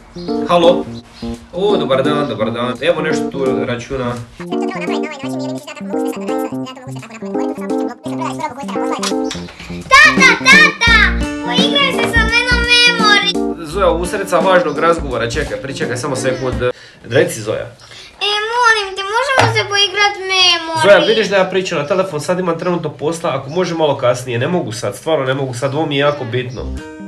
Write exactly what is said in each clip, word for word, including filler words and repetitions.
Halo? O, dobar dan, dobar dan. Evo nešto tu računa. Tata, tata! Poigraj se sa menom Memori! Zoja, usred sa važnog razgovora, čekaj, pričekaj samo sekund. Reci, Zoja. E, molim te, možemo se poigrat Memori? Zoja, vidiš da ja pričam na telefon, sad imam trenutno posla, ako može malo kasnije, ne mogu sad, stvarno ne mogu sad, ovo mi je jako bitno.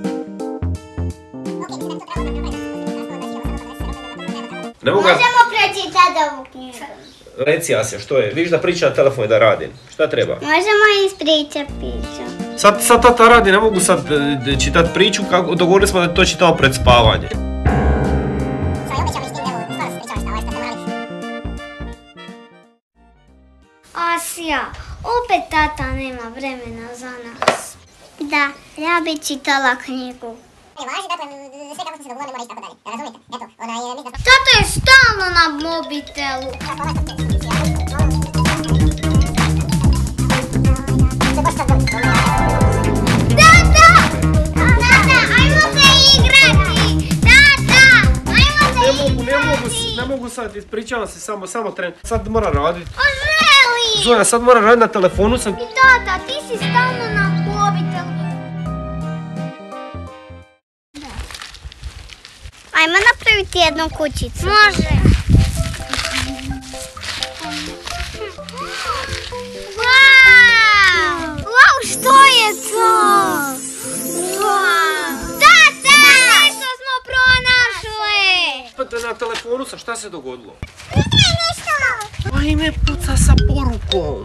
Ne mogu... Možemo pročitati ovu knjigu. Reci, Asja, što je? Vidiš da pričam na telefon i da radim. Šta treba? Možemo ispričati priču. Sad, sad tata radi, ne mogu sad e, čitati priču, kako, dogovorili smo da to čitamo pred spavanje. Asja, opet tata nema vremena za nas. Da, ja bi čitala knjigu. Tata je stalno na mobitelu. Tata! Tata, ajmo se igrati! Tata, ajmo se Ne mogu, ne igrati! mogu, ne mogu sad, ispričavam se, samo, samo tren. Sad mora raditi. O, želi! Zoja, sad mora raditi na telefonu sam. I tata, ti si stalno na mobitelu. Ajmo napraviti jednu kućicu. Može. Wow! Wow, što je to? Wow! Tata! Nešto smo pronašli! Opet na telefonu sam, šta se dogodilo? Vidje nešto! Pa i me puca sa porukom.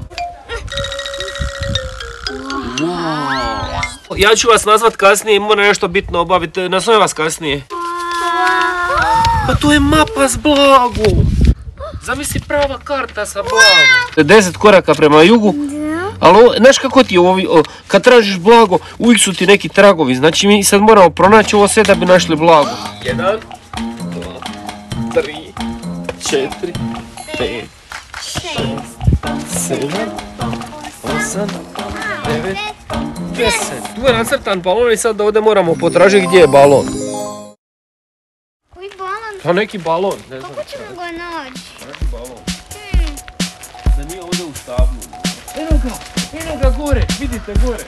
Wow. Ja ću vas nazvat kasnije, moram nešto bitno obaviti, nazovem vas kasnije. Pa to je mapa s blagom. Zamisli prava karta sa blagom. Deset koraka prema jugu. Ali znaš kako ti je ovi, o, kad tražiš blago, uvijek su ti neki tragovi. Znači mi sad moramo pronaći ovo sve da bi našli blago. Jedan, dva, tri, četiri, pet, šest, sedam, osam, devet, deset. Tu je nacrtan balon i sad ovdje moramo potražiti gdje je balon. Koji balon? Pa neki balon, ne znam. Kako ćemo ga naći? Neki balon. Da nije ovdje u stablu. Eno ga, eno ga gore, vidite gore.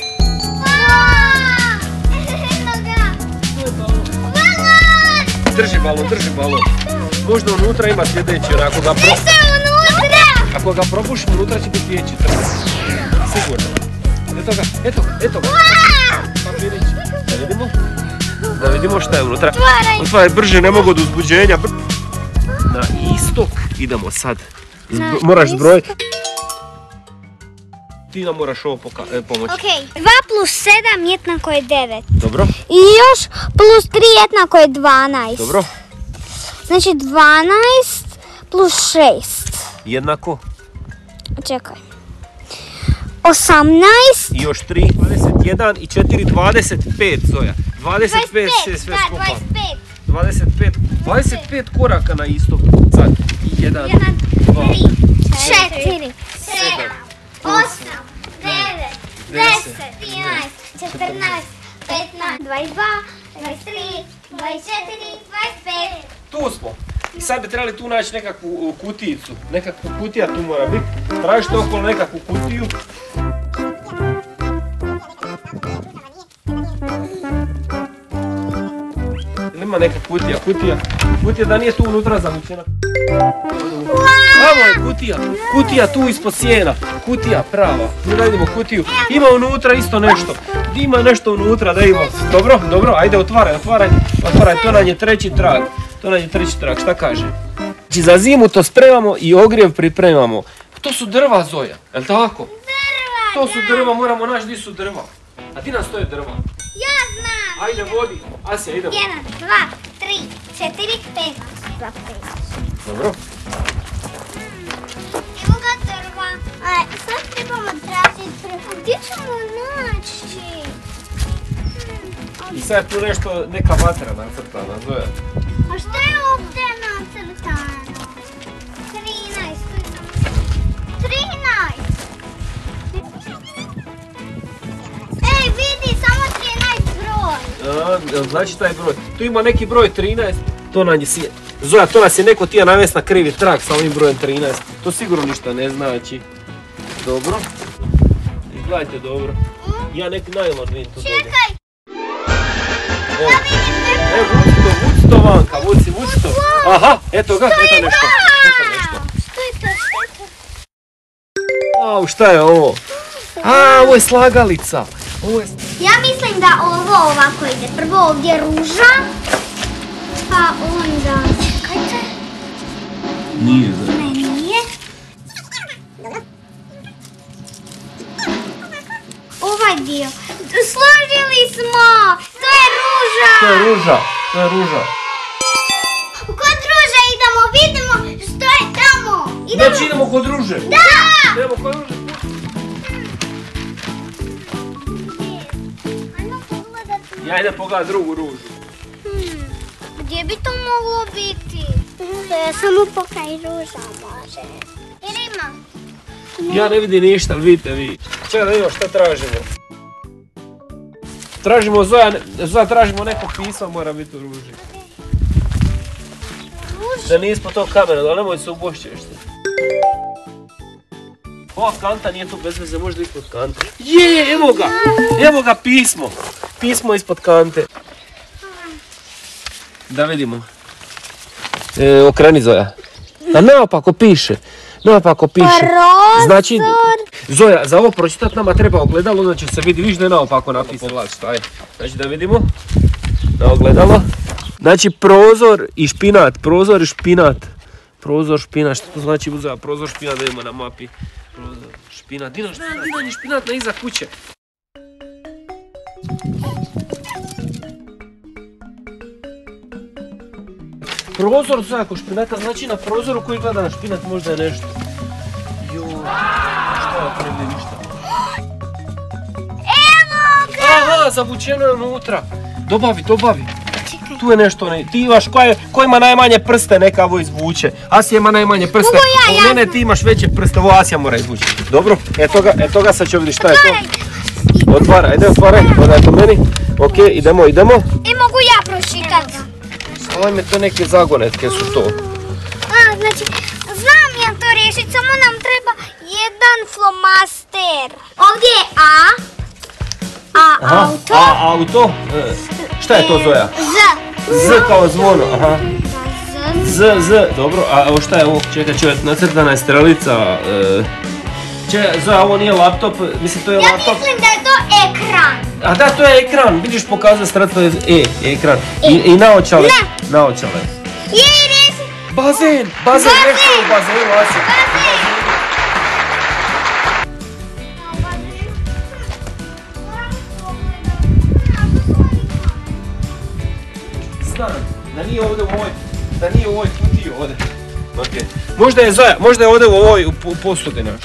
Eno ga! To je balon. Balon! Drži balon, drži balon. Možda unutra ima sljedeći, jer ako ga pro... Nešto je unutra! Ako ga probušimo, unutra će biti sljedeći trg. Sigurno. Eto ga, eto ga, eto ga. Papirić. Da vidimo. Da vidimo šta je unutra. Otvaraj. Otvaraj brže, ne mogu od uzbuđenja. Na istok idemo sad. Zbro... Moraš zbrojiti. Ti nam moraš ovo poka... e, pomoći. Ok, dva plus sedam jednako je devet. Dobro. I još plus tri jednako je dvanaest. Dobro. Znači dvanaest plus šest. Jednako. Čekaj. osamnaest. I još tri. dvadeset jedan i četiri, dvadeset pet, Zoja. dvadeset pet sve, sve da, skupa. dvadeset pet. dvadeset pet. dvadeset pet koraka na istok. Sad. jedan, dva, četiri, sedam, osam, devet, deset, jedanaest, četrnaest, petnaest, dvadeset dva, dvadeset tri, dvadeset četiri, dvadeset pet. Tu smo. I sad bi trebali tu naći nekakvu kutijicu. Nekakvu kutija tu mora biti. Tražite okolo nekakvu kutiju. Ili ima neka kutija, kutija. Kutija da nije tu unutra zamućena. Tamo je kutija. Kutija tu ispod sjena. Kutija prava. Mi radimo kutiju. Ima unutra isto nešto. Ima nešto unutra da ima. Dobro, dobro, ajde otvaraj, otvaraj. Otvaraj, to nam je treći trag. To nam je treći trag, šta kaže? Znači za zimu to spremamo i ogrijev pripremamo. To su drva, Zoja, jel' tako? Drva, To su drva, moramo naći gdje su drva. A ti nas stoje drva. ja znam. Ajde, vodi. Asja, idemo. jedan, dva, tri, četiri, pet. Dva, pet. Dobro. Evo ga drva. A sad trebamo tražiti drva. Gdje ćemo naći? I sad je tu nešto, neka vatra nacrtana, Zoja. A što je ovdje nacrtano? trinaest, tu je samo trinaest! Ej, vidi, samo trinaest broj! A, znači taj broj. Tu ima neki broj trinaest. To nam je si... Zoja, to nas je neko tija navest na krivi trak sa ovim brojem trinaest. To sigurno ništa ne znači. Dobro. Gledajte dobro. Ja neki najlon vidim to dolje. Čekaj! Evo, vuci to, vuci to vanka, vuci, vuci to. Aha, eto ga, eto nešto. Eto nešto. Što je to, što je to? Au, šta je ovo? A, ovo je slagalica. Ovo je... Ja mislim da ovo ovako ide. Prvo ovdje ruža, pa onda... Čekajte. Nije za... Ne, nije. Ovaj dio. Složili smo! To je ruža! To je ruža, to je ruža. Kod ruže idemo, vidimo što je tamo. Idemo. Znači idemo kod ruže. Da! Idemo kod ruže. Ja idem pogledat drugu ružu. Hmm. Gdje bi to moglo biti? Ja samo pokaj ruža može. Jer ima. Ja ne vidim ništa, ali vidite vi. Čekaj da vidimo šta tražimo. Tražimo Zoja, Zoja tražimo neko pismo, mora biti u ruži. Da nije ispod tog kamera, da nemoj se ubošćeš. Ova kanta nije tu bez veze, možda ispod kante. Je, evo ga, evo ga pismo. Pismo ispod kante. Da vidimo. E, okreni Zoja. A naopako piše. Naopako piše. Prozor. Znači, Zoja, za ovo pročitati nama treba ogledalo, znači se vidi, viš da je naopako napisano. Znači da vidimo. Na ogledalo. Znači prozor i špinat, prozor i špinat. Prozor, špinat, što to znači Zoja? Prozor, špinat, da imamo na mapi. Prozor, špinat, Dino, šta je špinat na iza kuće? Prozor, Zoja, ako špinata, znači na prozoru koji gleda na špinat možda je nešto. Joj, šta je ako ne vidi ništa? Evo ga! Aha, zavučeno je unutra. Dobavi, dobavi. Tu je nešto, ne, ti imaš, ko, je, ko ima najmanje prste, neka ovo izvuče. Asija ima najmanje prste. Mogu ja, Od mene ti imaš veće prste, ovo Asija mora izvući. Dobro, eto ga, eto ga, sad ću vidjeti šta je to. Otvara, ajde otvaraj, odaj to meni. Ok, idemo, idemo. I mogu ja pročitat. Ajme, to neke zagonetke su to. A, znači, znam ja to riješit, samo nam treba jedan flomaster. Ovdje je A. A, Aha, auto. a auto? E, šta je to, Zoja? Z. Z kao zvono, aha. Z. Z, Z, dobro, a ovo šta je ovo? Čekaj, čovjek, nacrtana je strelica. E, čekaj, Zoja, ovo nije laptop, mislim to je Ja laptop. mislim da je to ekran. A da, to je ekran, vidiš pokazuje sredstvo je E, ekran. I, i naočale. Ne. Naočale. Je, riješi. Bazen, bazen, nešto je u bazenu, Asija. Znam, da nije ovdje u ovoj, da nije u ovoj kutiji ovdje. Okay. Možda je Zoja, možda je ovdje u ovoj u posudi naš.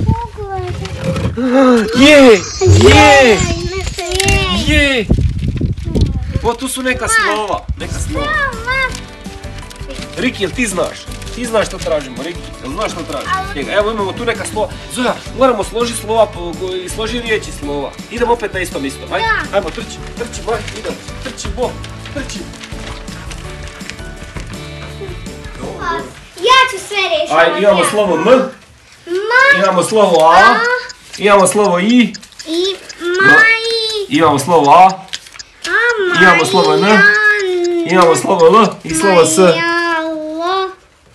Je, je, je. O, tu su neka slova, neka slova. Riki, jel ti znaš? Ti znaš što tražimo, Riki, jel znaš što tražimo? Čekaj, evo imamo tu neka slova. Zoja, moramo složiti slova, i složi riječi slova. Idemo opet na isto mjesto, ajde, ajmo, trči, trči, maj, idemo, trči, bo, trči. Ja ću sve riješiti. Ajde, imamo slovo M, Ma. imamo slovo A, imamo slovo I, I maj. imamo slovo A, A, imamo slovo N, imamo slovo L i slovo S. Majalo.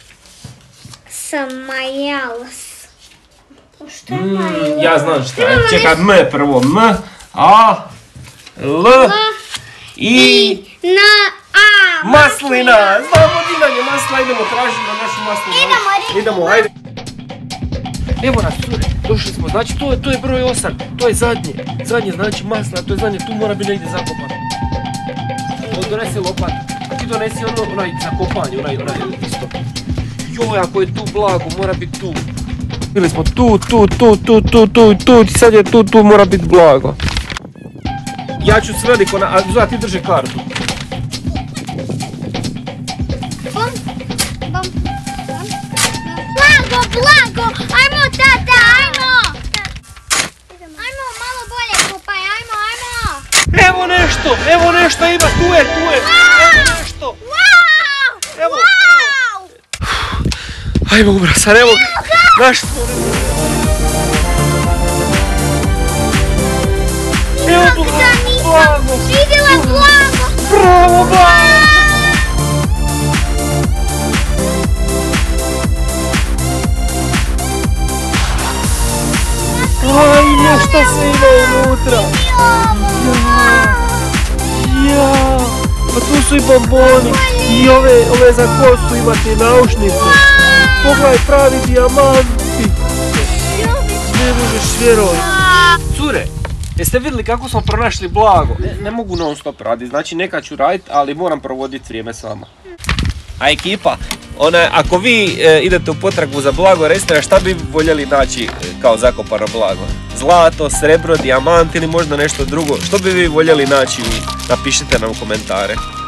Samajalas. Što je Mm, majalo? ja znam šta je. Čekaj, M prvo. M, A, L, I, Na A. maslina. Znamo dinanje masla, idemo tražiti na našu maslinu. Idemo, Riki. Idemo, ajde. Evo nas, cure, došli smo. Znači, to je, to je broj osam. To je zadnje. Zadnje, znači masla, to je zadnje. Tu mora biti negdje zakopano. Donesi lopat. A ti donesi ono, onaj za kopanje, onaj, onaj isto. Joj, ako je tu blago, mora biti tu. Bili smo tu, tu, tu, tu, tu, tu, tu, sad je tu, tu, mora biti blago. Ja ću s veliko, a Zoja ti drži kartu. Bom, bom, bom. Blago, blago, ajmo tata, ajmo. Ajmo, malo bolje kopaj, ajmo, ajmo. Evo nešto! nešto, evo nešto ima, tu je, tu je. Evo nešto. Evo. Ajmo ubrasan, evo ga. Naš smo. Evo Blago. Vidjela Blago. Bravo Blago. Aj, nešto se ima unutra. Ja, pa tu su i bomboni. I ove, ove za kosu imate naušnice. Pogledaj, pravi dijamanti. Ne možeš vjerovati. Cure, jeste vidjeli kako smo pronašli Blago? Ne, ne mogu non stop raditi, znači neka ću raditi, ali moram provoditi vrijeme s vama. A ekipa, ona, ako vi e, idete u potragu za Blago, recite šta bi voljeli naći e, kao zakopano blago? Zlato, srebro, dijamant ili možda nešto drugo? Što bi vi voljeli naći? Napišite nam u komentare.